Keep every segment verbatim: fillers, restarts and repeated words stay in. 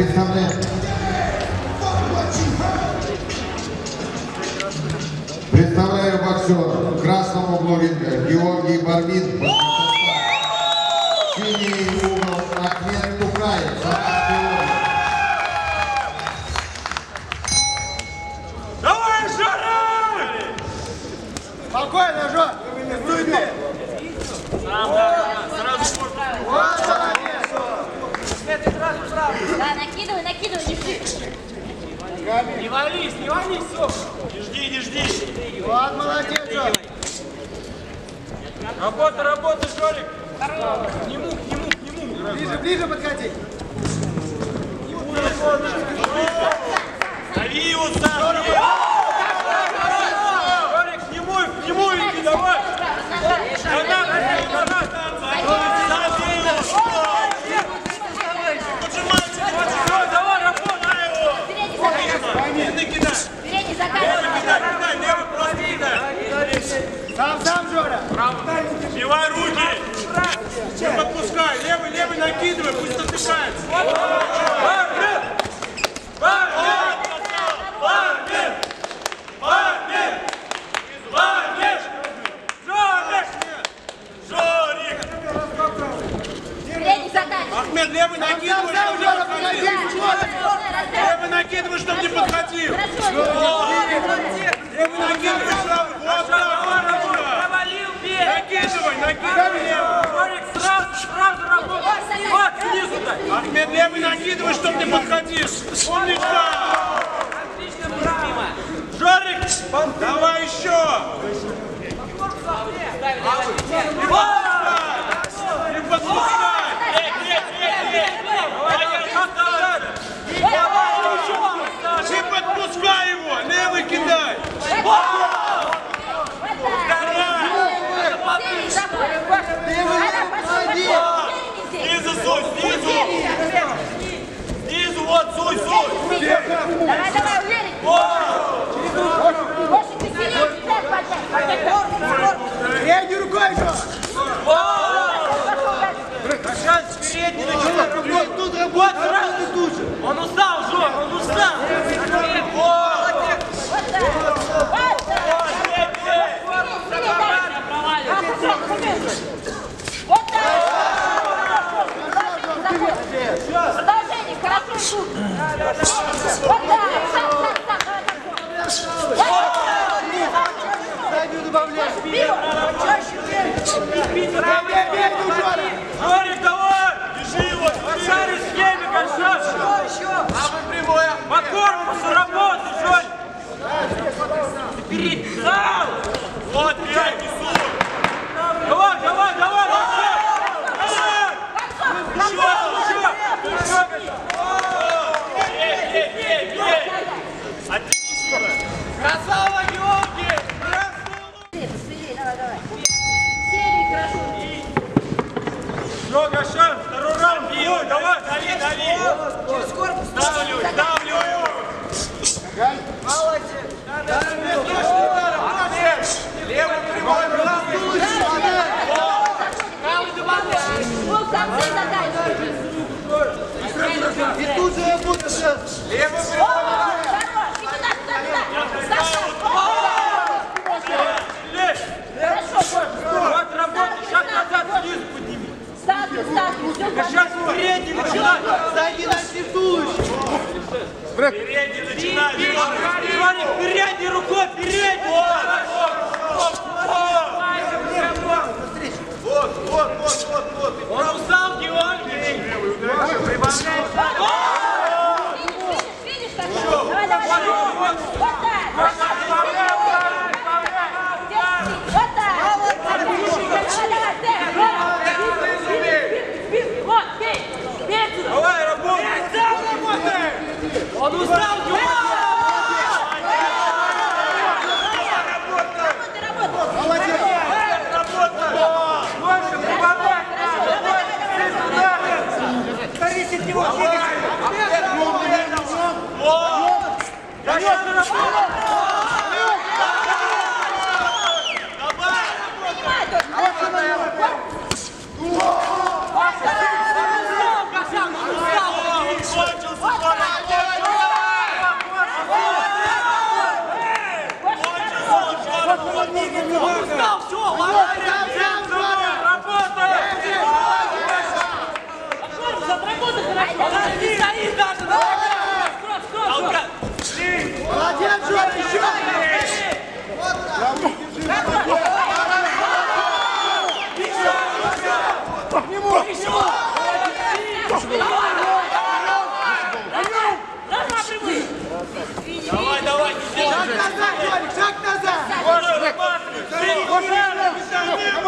Представляем. Представляю боксера в красном углу ринга Георгий Барвин, синий угол Ахмед Тукаев. Давай, Жора! Спокойно, Жора! Да, накидывай, накидывай, не жди. Не вались, не вались, все. Не жди, не жди. Вот, молодец, Жора. Работа, работа, Жорик. К нему, к нему, к нему. Ближе, ближе подходи. Дави его сам. Жорик, к нему, к нему иди, давай. Гранат, гранат. Забей его. Давай, работай его. Передний заказ. Передний заказ. Левый просто кидай. Сам, сам, Жора. Бивай руки. Не подпускай. Левый, левый накидывай, пусть натыкается. Барбер! Барбер! Барбер! Барбер! Барбер! Жорик! Жорик! Передний заказ. Ахмед, левый накидывай, чтобы не подходил. Левый накидывай, чтобы не подходил. Левый накидывай, чтобы... Вот так, Провалил, бей! накидывай, накидывай левый. Жорик, сразу, сразу работай! Вот, снизу дай! Ахмед, левый накидывай, чтобы не подходил. Умничка! Отлично, браво! Жорик, давай еще! Не подпускай! Не подпускай его! Левый кидай! Снизу, суй, снизу! Снизу, вот, суй, суй! Давай, давай, уверен. Больше ты сильнее, так, подай. Передней рукой, Жора. Шанс передний начинает работать! Тут работа, сразу ты тут же. Он устал, Жор, он устал! Молодец! Вот так! Продолжение, хорошо тут! Вот так! Сам, сам, сам! Заднюю добавляй. Жорик, давай! Бежи его! Кошары в схеме, кошары! По корпусу работай, Жорик! Передний, сам! Вот, пять, несу! Давай, давай, давай! Еще, еще! Бей, бей, бей, бей! Отлично! Красава, Георгий! Давай, давай. Серии хорошо. Все, Гошан, второй раунд! Бей, давай, дави, дави! Через корпус! Давлю, давлю! Молодец! Левый прямой, правый! Правый добавляй! Вот в конце задай. И тут же работа сейчас. Левый О, прямой! хорош, иди туда, туда, туда. Хорошо, Вот работай, шаг назад, снизу подними! ставь, ставь, все Сейчас передний начинай! Сзади начни в туловище. Передний начинай! Жорик, передней рукой, передней! Вот, вот, вот, вот, вот! Он устал, Георгий! Прибавляй! Видишь, видишь, как? Давай, давай, давай. Вот так. Вот так. Вот так. Давай, давай, ты. Вот, бей. Бей отсюда. Давай, работай! Он устал, Георгий! Работай, работай. Молодец. Больше прибавляй! Старись от него, Вот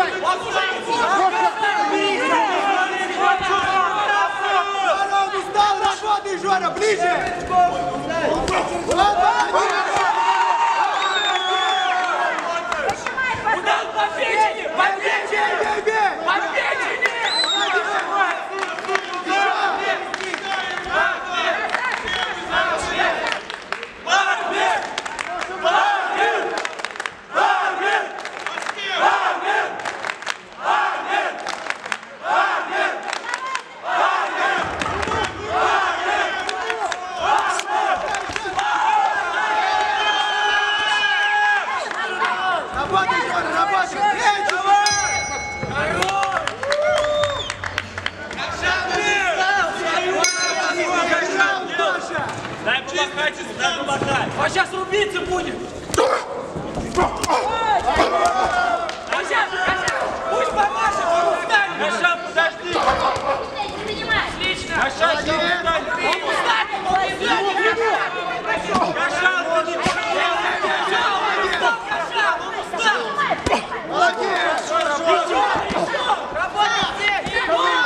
Жора, он устал, работай, Жора, ближе! Удар по печени! По печени! Бей, бей! По печени! Работай, Жора, работай! Эй, Дай помахать, дай помахать. А сейчас рубиться будет! А сейчас, пусть помашет, он устанет! Кашан, подожди. Не принимай. Отлично! Кашан, не встань. Он устанет, он устанет! Кашан, ты не Он устал, Кашан, он устал! молодец! Работай здесь!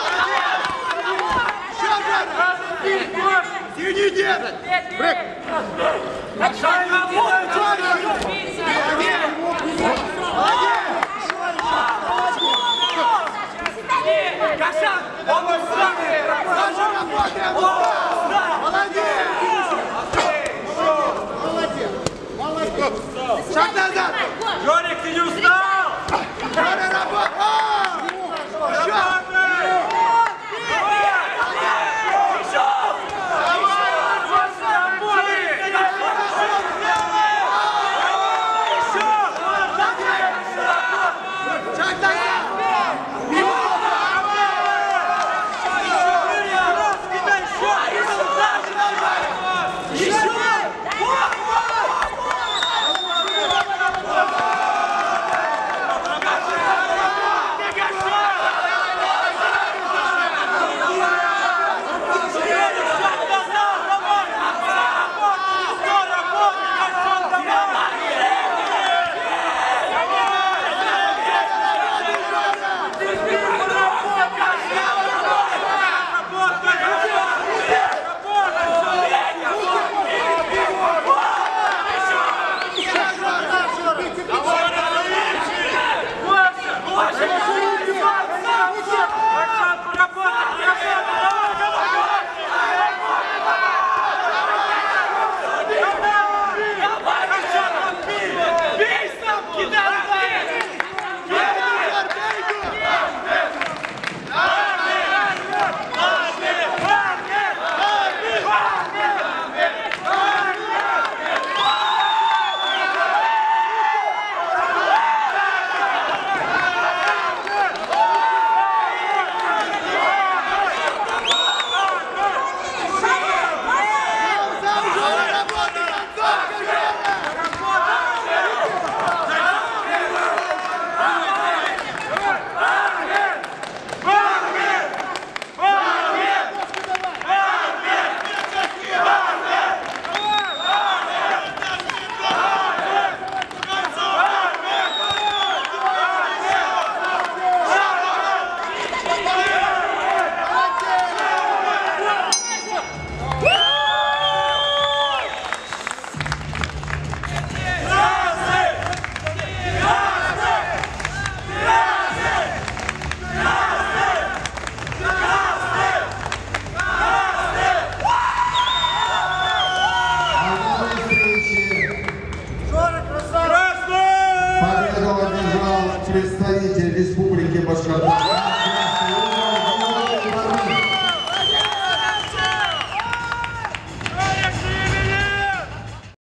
Тяни, деда! Кашан, работай! Кашан, он устал! Саша, работай, он устал! Молодец! Молодец! Шаг назад! Жорик, ты не устал.